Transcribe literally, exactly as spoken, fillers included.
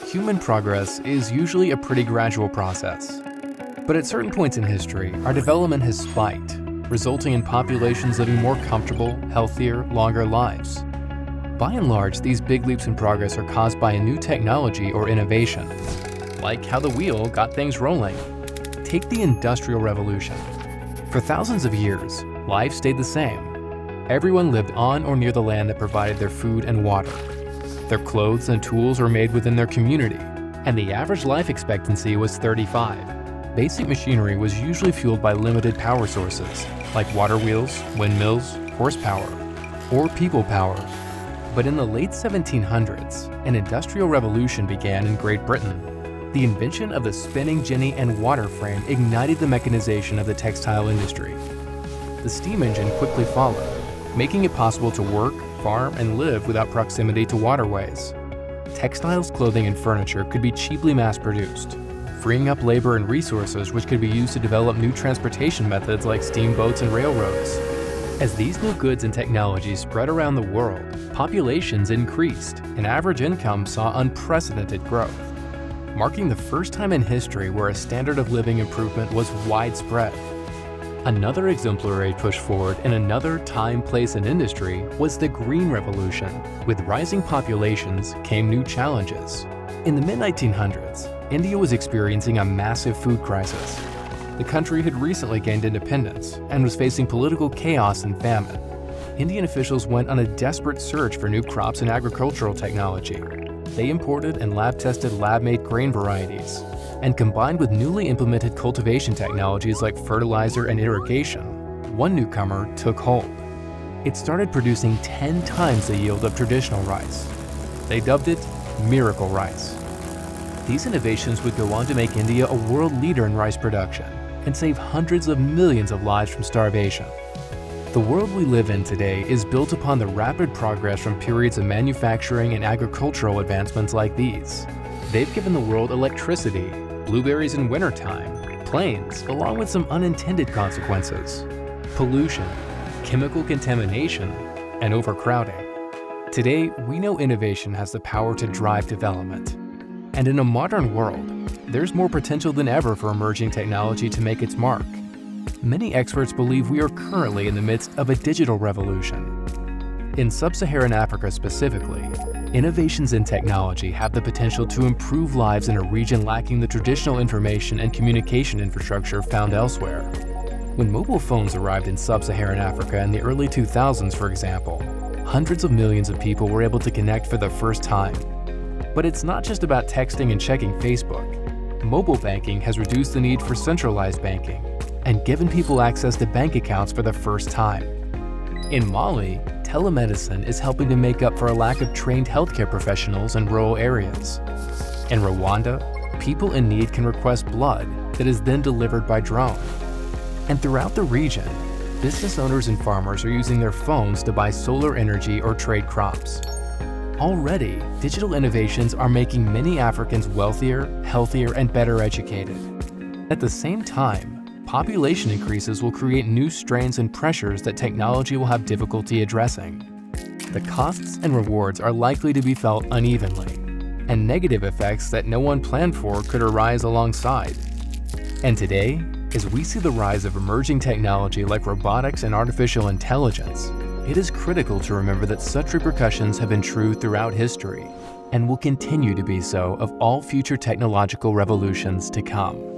Human progress is usually a pretty gradual process. But at certain points in history, our development has spiked, resulting in populations living more comfortable, healthier, longer lives. By and large, these big leaps in progress are caused by a new technology or innovation, like how the wheel got things rolling. Take the Industrial Revolution. For thousands of years, life stayed the same. Everyone lived on or near the land that provided their food and water. Their clothes and tools were made within their community, and the average life expectancy was thirty-five. Basic machinery was usually fueled by limited power sources, like water wheels, windmills, horsepower, or people power. But in the late seventeen hundreds, an industrial revolution began in Great Britain. The invention of the spinning jenny and water frame ignited the mechanization of the textile industry. The steam engine quickly followed, making it possible to work, farm, and live without proximity to waterways. Textiles, clothing, and furniture could be cheaply mass-produced, freeing up labor and resources which could be used to develop new transportation methods like steamboats and railroads. As these new goods and technologies spread around the world, populations increased and average income saw unprecedented growth, marking the first time in history where a standard of living improvement was widespread. Another exemplary push forward in another time, place, and industry was the Green Revolution. With rising populations came new challenges. In the mid nineteen hundreds, India was experiencing a massive food crisis. The country had recently gained independence and was facing political chaos and famine. Indian officials went on a desperate search for new crops and agricultural technology. They imported and lab-tested lab-made grain varieties, and combined with newly implemented cultivation technologies like fertilizer and irrigation, one newcomer took hold. It started producing ten times the yield of traditional rice. They dubbed it miracle rice. These innovations would go on to make India a world leader in rice production and save hundreds of millions of lives from starvation. The world we live in today is built upon the rapid progress from periods of manufacturing and agricultural advancements like these. They've given the world electricity, blueberries in wintertime, planes, along with some unintended consequences: pollution, chemical contamination, and overcrowding. Today, we know innovation has the power to drive development. And in a modern world, there's more potential than ever for emerging technology to make its mark. Many experts believe we are currently in the midst of a digital revolution. In sub-Saharan Africa specifically, innovations in technology have the potential to improve lives in a region lacking the traditional information and communication infrastructure found elsewhere. When mobile phones arrived in sub-Saharan Africa in the early two thousands, for example, hundreds of millions of people were able to connect for the first time. But it's not just about texting and checking Facebook. Mobile banking has reduced the need for centralized banking and given people access to bank accounts for the first time. In Mali, telemedicine is helping to make up for a lack of trained healthcare professionals in rural areas. In Rwanda, people in need can request blood that is then delivered by drone. And throughout the region, business owners and farmers are using their phones to buy solar energy or trade crops. Already, digital innovations are making many Africans wealthier, healthier, and better educated. At the same time, population increases will create new strains and pressures that technology will have difficulty addressing. The costs and rewards are likely to be felt unevenly, and negative effects that no one planned for could arise alongside. And today, as we see the rise of emerging technology like robotics and artificial intelligence, it is critical to remember that such repercussions have been true throughout history and will continue to be so of all future technological revolutions to come.